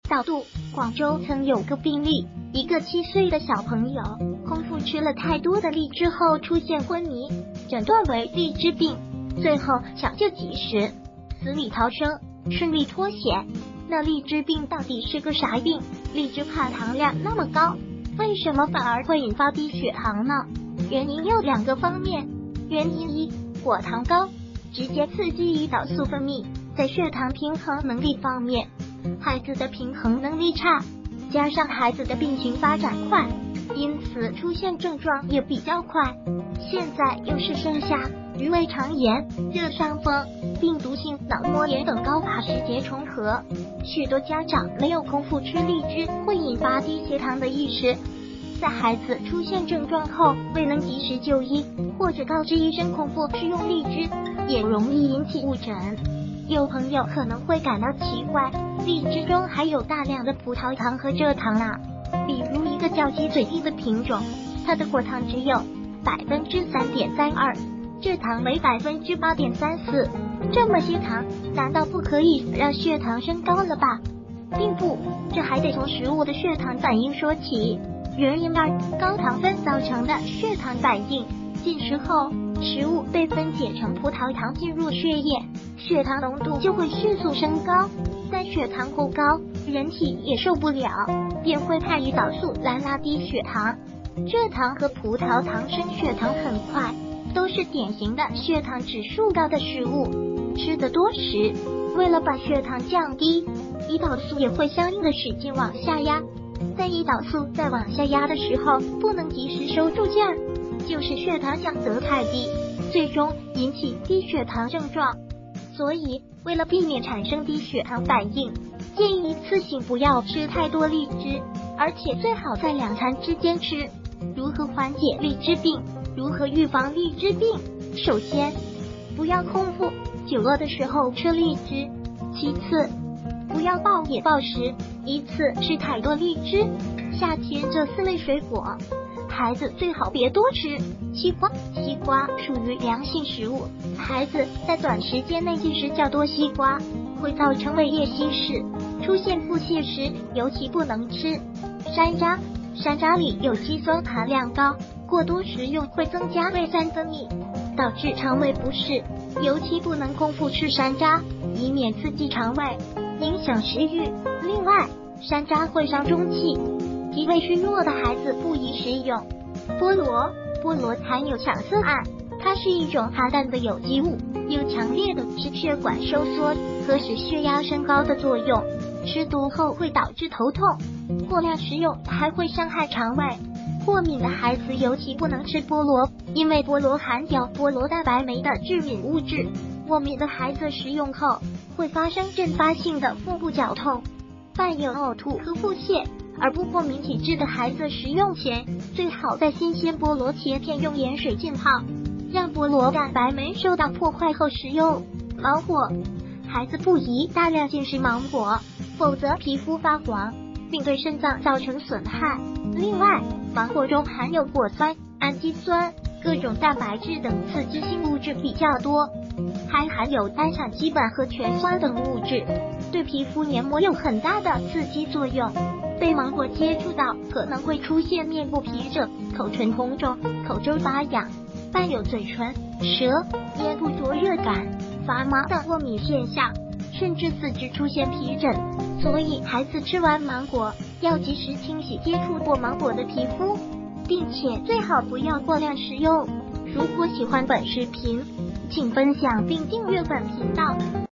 导度，广州曾有个病例，一个7岁的小朋友空腹吃了太多的荔枝后出现昏迷，诊断为荔枝病，最后抢救及时，死里逃生，顺利脱险。那荔枝病到底是个啥病？荔枝含糖量那么高，为什么反而会引发低血糖呢？原因有2个方面。原因一，果糖高，直接刺激胰岛素分泌，在血糖平衡能力方面，孩子的平衡能力差，加上孩子的病情发展快，因此出现症状也比较快。现在又是盛夏，与胃肠炎、热伤风、病毒性脑膜炎等高发时节重合，许多家长没有空腹吃荔枝会引发低血糖的意识，在孩子出现症状后未能及时就医，或者告知医生空腹吃用荔枝，也容易引起误诊。有朋友可能会感到奇怪，荔枝中含有大量的葡萄糖和蔗糖啊，比如一个叫鸡嘴荔的品种，它的果糖只有3.32%，蔗糖为8.34%，这么些糖，难道不可以让血糖升高了吧？并不，这还得从食物的血糖反应说起。原因2，高糖分造成的血糖反应。进食后，食物被分解成葡萄糖进入血液，血糖浓度就会迅速升高。但血糖过高，人体也受不了，便会派胰岛素来拉低血糖。蔗糖和葡萄糖升血糖很快，都是典型的血糖指数高的食物。吃得多时，为了把血糖降低，胰岛素也会相应的使劲往下压。但胰岛素在往下压的时候，不能及时收住劲儿，就是血糖降得太低，最终引起低血糖症状。所以，为了避免产生低血糖反应，建议一次性不要吃太多荔枝，而且最好在2餐之间吃。如何缓解荔枝病？如何预防荔枝病？首先，不要空腹，久饿的时候吃荔枝。其次，不要暴饮暴食，一次吃太多荔枝。夏天这4类水果，孩子最好别多吃。西瓜属于凉性食物，孩子在短时间内进食较多西瓜，会造成胃液稀释，出现腹泻时尤其不能吃。山楂里有肌酸含量高，过多食用会增加胃酸分泌，导致肠胃不适，尤其不能空腹吃山楂，以免刺激肠胃，影响食欲。另外，山楂会伤中气，脾胃虚弱的孩子不宜食用。菠萝含有羟色胺，它是一种含氮的有机物，有强烈的使血管收缩和使血压升高的作用，吃多后会导致头痛，过量食用还会伤害肠胃。过敏的孩子尤其不能吃菠萝，因为菠萝含有菠萝蛋白酶的致敏物质，过敏的孩子食用后会发生阵发性的腹部绞痛，伴有呕吐和腹泻。而不过敏体质的孩子食用前，最好在新鲜菠萝切片用盐水浸泡，让菠萝蛋白酶受到破坏后食用。芒果，孩子不宜大量进食芒果，否则皮肤发黄，并对肾脏造成损害。另外，芒果中含有果酸、氨基酸、各种蛋白质等刺激性物质比较多，还含有单羟基板和醛酸等物质，对皮肤黏膜有很大的刺激作用。被芒果接触到可能会出现面部皮疹、口唇红肿、口周发痒，伴有嘴唇、舌、咽部灼热感、发麻等过敏现象，甚至四肢出现皮疹。所以孩子吃完芒果要及时清洗接触过芒果的皮肤，并且最好不要过量食用。如果喜欢本视频，请分享并订阅本频道。